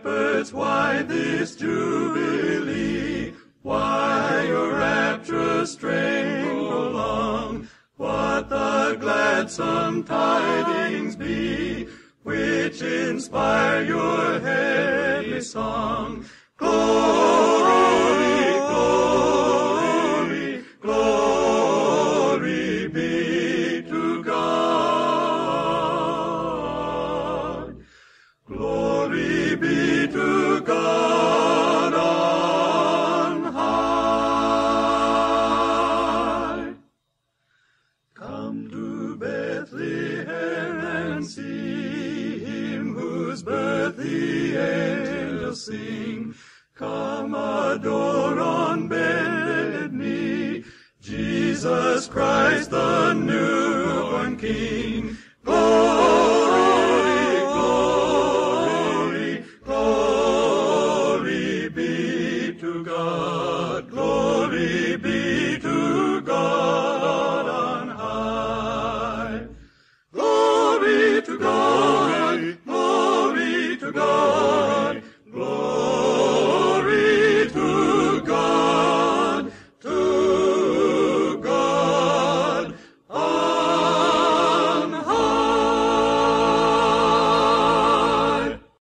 shepherds, why this jubilee? Why your rapturous strain prolong? What the gladsome tidings be, which inspire your heavenly song? Glory, glory, glory be to God. Glory be to God on high. Come to Bethlehem and see him whose birth the angels sing. Come adore on bended knee Jesus Christ, the newborn King. Glory, glory, glory be to God. Glory be to God on high. Glory to God, glory to God.